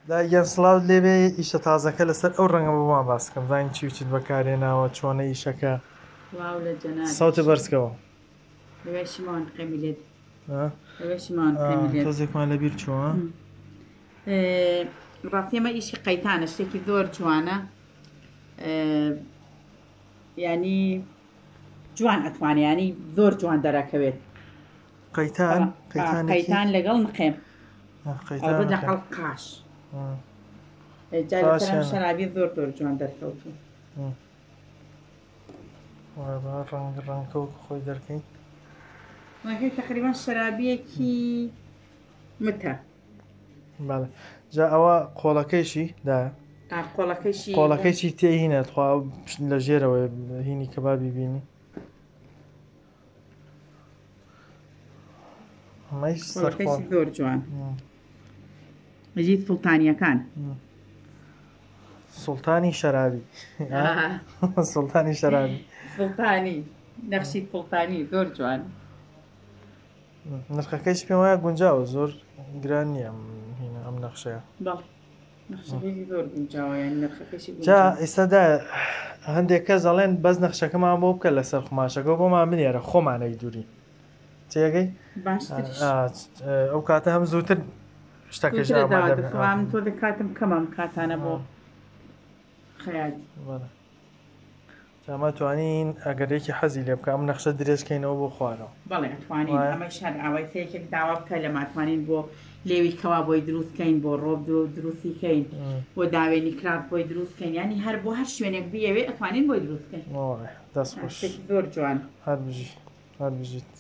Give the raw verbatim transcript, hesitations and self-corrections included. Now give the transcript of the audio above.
داگەن سڵاو لێبێ ئیشە تازەکە لەسەر ئەو ڕەنگە بۆمان باسکەم زانین چی وچیت بەکارێناوە چۆنە ئیشەکە ساوتە بەرزکەوە تۆزێکمان لەبیر چووە ڕاستیەمە ئیشی قەیتانە شتێکی زۆر جوانە ینی جوان ئەتوانیانی زۆر جوان دەرەکەوێت قەیتان قەیتان لەگەڵ نقێم لە قەڵقاش شەرابی زۆر زۆر جوان دەرکەوتو ڕەنگ ڕەنکەوت خۆی دەرکەین هەیە تقریبان شەرابیەکی متە جا ئەوە قۆڵەکەیشی دا قۆڵەکەیشی قۆڵەکەیشی تێ هینە خوا لە ژێرەوە هینی کەبابی بینی زۆر جوان ئەجیت سوڵتانیەکان سوڵتانی شەرابی سوڵتانی شەرابی سوڵتانی نەخشی سوڵتانی زۆر جوان نرخەکەیش پێم وایە گونجاوە زۆر گران نییە ئەم نەخشەیە جا ئێستادا هەندێک کەس دەڵێن بەس نەخشەکەمان بۆ بکە لەسەر خماشەکە بۆمان بنێرە خۆمانەی دووری تێگەی ئەو کاتە هەم زووتر شتەکەش تۆ دەکاتم کەمام کاتانە بۆ خەیاڵ ئەمە توانین ئەگەرێکی حەزی لێ بکە ئەم نەخشە درێژکەینەوە بۆ خوارەوە بەڵێ ئەتوانین ئەمە شار ئاوای سەیەکێک داوا بکە لە ماتوانین بۆ لێوی کەوا بۆی دروستکەین بۆ ڕۆب درۆ دروستیکەین بۆ داوێنی کراب بۆی دروستکەین ینی هەر بۆ هەر شوێنێک بێوێ ئەتوانین بۆی دروستکەین دەست خۆش زۆر جوان هەر بژی هەر بژیت